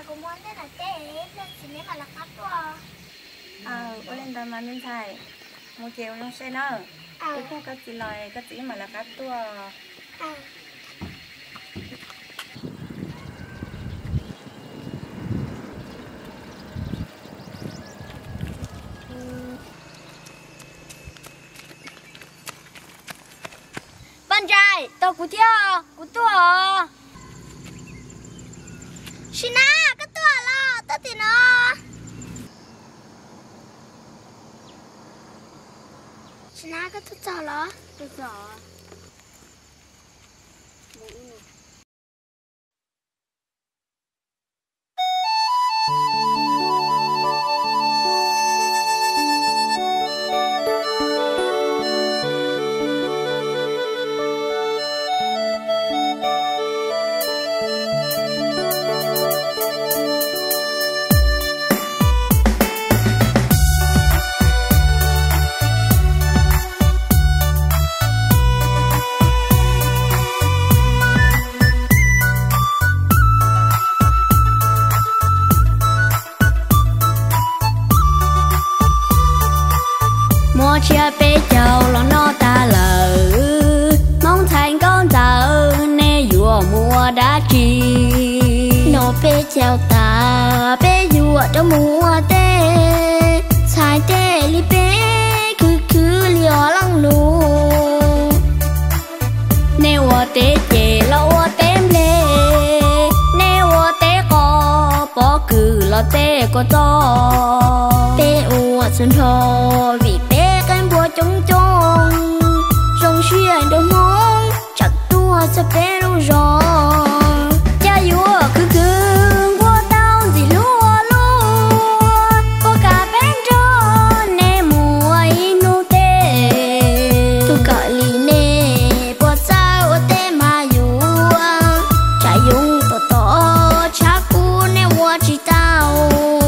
có muốn thế là tê lên chỉ nếu mà là cắt tua có lên tầm mà mình xài một chiều nó xe nữa cái không có chỉ lời có chỉ mà là cắt tua bạn trai tao cú theo cú tua xin á cái tua lo tao thì nó xin á cái tua chào lo tua chào chia bé châu lo nó ta lỡ mong thành con tờ nè dùa mùa đã chi nó bé châu ta bé dùa cho mùa tê xài tê li bé cứ liò lăng nụ nè ua tê chê lo ua tém lê nè ua tê có bỏ cử lo tê có to bé ua xuân thô vì trông trông rong xuyên đôi mong chặt tua sẽ bé đâu rồi cha vua cứ qua tao gì lúa có cả bên cho nè mùa inu tê tôi gọi lì nè bỏ sao tê mà vua cha dùng to cha cu nè qua chỉ tao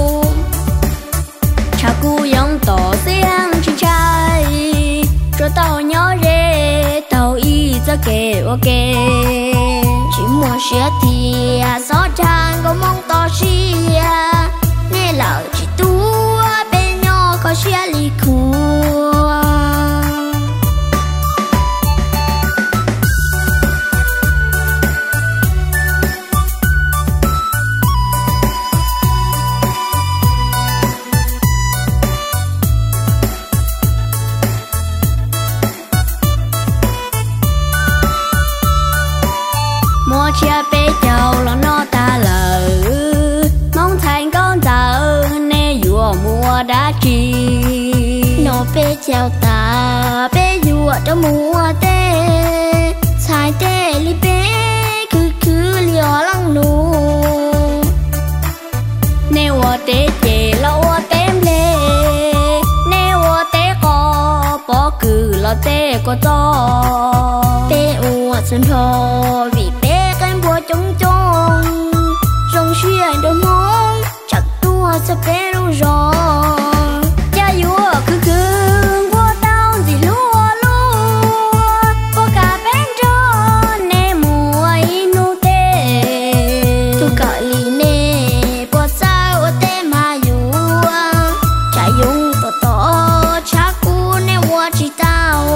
cha cu giống to xiang chỉ cho tao nhớ rê tao y ra kề ok chỉ muốn xia thì gió trang có mong to xia nè lỡ chỉ tua bên nhau có xia lì khua chia bé châu lo nó ta lỡ mong thành con tờ nè dùa mùa đã chi nó bé châu ta bé dùa cho mùa tê xài tê li bé cứ liò lăng nụ nè ua tê chê lo ua tém lê nè ua tê có bỏ cử lo tê có to bé ua xuân thô vì trông trông rong xuyên đôi mong chặt tua sẽ bé đâu rồi cha vua cứ qua tao gì lúa có cả bên cho nè mùa inu tê tôi gọi lì nè bỏ sao tê mà vua cha dùng to cha cu nè qua chỉ tao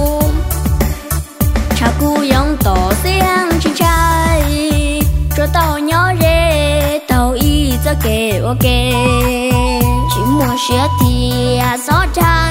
cha cu giống to xiang chỉ cho tao nhớ rê tao y ra kề ok chỉ muốn xia thì gió trang